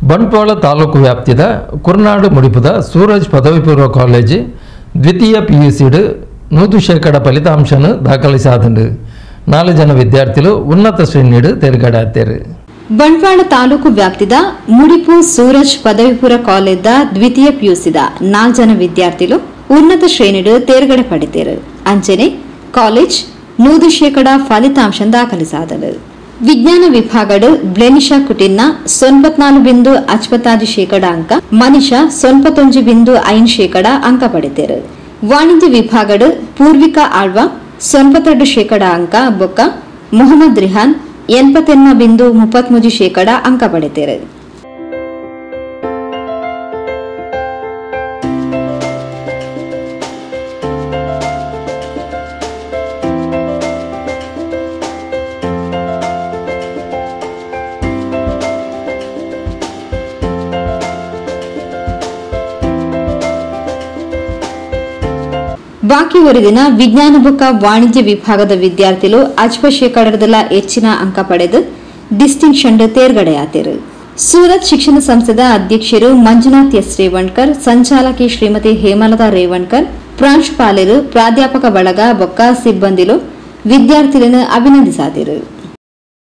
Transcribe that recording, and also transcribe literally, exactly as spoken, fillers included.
ಬಂಟ್ವಾಳ ತಾಲೂಕು ವ್ಯಾಪ್ತಿದ ಕುರ್ನಾಡು ಮುಡಿಪುದ ಸೂರಜ್ ಪದವಿ ಪೂರ್ವ ಕಾಲೇಜ್ ದ್ವಿತೀಯ ಪಿಯುಸಿಡ್ ನೂರು ಶೇಕಡ ಫಲಿತಾಂಶನು ದಾಖಲಿಸಾದಂಡು ನಾಲ್ಕು ಜನ ವಿದ್ಯಾರ್ಥಿಗಳು ಉನ್ನತ ಶ್ರೇಣಿಡು ತೇರ್ಗಡೆ. ಬಂಟ್ವಾಳ ತಾಲೂಕು ವ್ಯಾಪ್ತಿದ ಮುಡಿಪು ಸೂರಜ್ ಪದವಿ ಪೂರ್ವ ಕಾಲೇಜ್ದ ದ್ವಿತೀಯ ಪಿಯುಸಿದ ನಾಲ್ಕು ಜನ ವಿದ್ಯಾರ್ಥಿಗಳು ಉನ್ನತ ಶ್ರೇಣಿಡು ತೇರ್ಗಡೆ ಪಡಿತೇರು. ಅಂಚನೆ ಕಾಲೇಜ್ ನೂರು ಶೇಕಡ ಫಲಿತಾಂಶ ದಾಖಲಿಸಾದಳು. ವಿಜ್ಞಾನ ವಿಭಾಗಡು ಬ್ಲೆನಿಶಾ ಕುಟಿನ್ನ ಸೊನ್ಪತ್ನಾಲು ಬಿಂದು ಅಚ್ಪತ್ತಾರು ಶೇಕಡ ಅಂಕ, ಮನಿಷಾ ಸೊನ್ಪತ್ತೊಂಜು ಬಿಂದು ಐನ್ ಶೇಕಡ ಅಂಕ ಪಡಿತೇರು. ವಾಣಿಜ್ಯ ವಿಭಾಗಡು ಪೂರ್ವಿಕಾ ಆಳ್ವ ಸೊನ್ಪತ್ತೆರಡು ಶೇಕಡ ಅಂಕ ಬೊಕ್ಕ ಮೊಹಮ್ಮದ್ ರಿಹಾನ್ ಎನ್ಪತ್ತೆನ್ನ ಬಿಂದು ಮುಪ್ಪತ್ಮೂರು ಶೇಕಡ ಅಂಕ ಪಡಿತೇರು. ಬಾಕಿ ಉಳಿದಿನ ವಿಜ್ಞಾನ ಬೊಕ್ಕ ವಾಣಿಜ್ಯ ವಿಭಾಗದ ವಿದ್ಯಾರ್ಥಿಗಳು ಅಜ್ಪ ಶೇಕಡದಲ್ಲ ಹೆಚ್ಚಿನ ಅಂಕ ಪಡೆದು ಡಿಸ್ಟಿಂಕ್ಷನ್ ತೇರ್ಗಡೆಯಾದರು. ಸೂರತ್ ಶಿಕ್ಷಣ ಸಂಸ್ಥೆದ ಅಧ್ಯಕ್ಷರು ಮಂಜುನಾಥ್ ಎಸ್ ರೇವಣ್ಕರ್, ಸಂಚಾಲಕಿ ಶ್ರೀಮತಿ ಹೇಮಲತಾ ರೇವಣ್ಕರ್, ಪ್ರಾಂಶುಪಾಲರು, ಪ್ರಾಧ್ಯಾಪಕ ಬಳಗ ಬೊಕ್ಕ ಸಿಬ್ಬಂದಿಲು ವಿದ್ಯಾರ್ಥಿಗಳನ್ನು ಅಭಿನಂದಿಸಿದರು.